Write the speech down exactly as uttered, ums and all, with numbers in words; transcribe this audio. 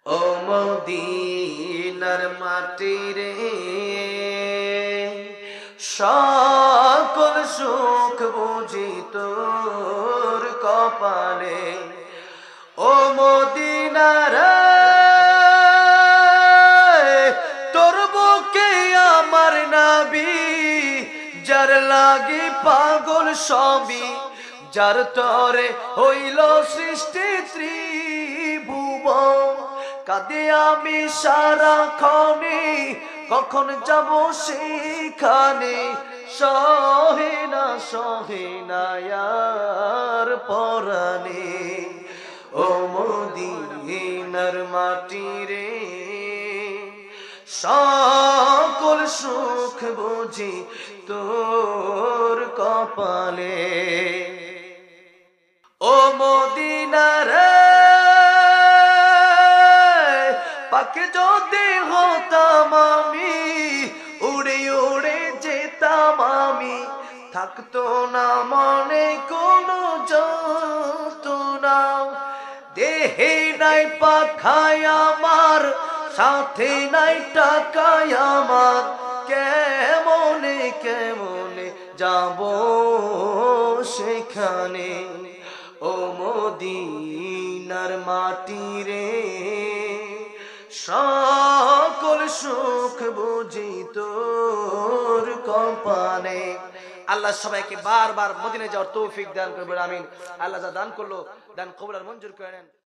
ও মদিনার মাটি রে, সকল সুখ বুঝি তোর কপালে। ও মদিনার তোর বুকে আমার নাবি, যার লাগি পাগল সবই, যার তরে হইল সৃষ্টি ত্রিভুবন। কাঁদে আমি সারাক্ষণে, কখন যাব সেখানে, সহে না সহে না আর পরাণে। ও মদিনার মাটি রে, সকল সুখ বুঝি তোর কপালে। ও মদিনার পাকে যদি হতাম আমি, উড়ে উড়ে যেতাম আমি, থাকতো না মনে কোনো যন্ত্রণা। দেহে নাই পাখায় আমার, সাথে নাই টাকায় আমার, কেমনে কেমনে যাব সেখানে। ও মদিনার মাটি রে, সকল সুখ বুঝি তোর কপালে। আল্লাহ সবাইকে বারবার মদিনায় যাওয়ার তৌফিক দান করবেন, আমিন। আল্লাহ যা দান করলো দান কবুল আর মঞ্জুর করে নেন।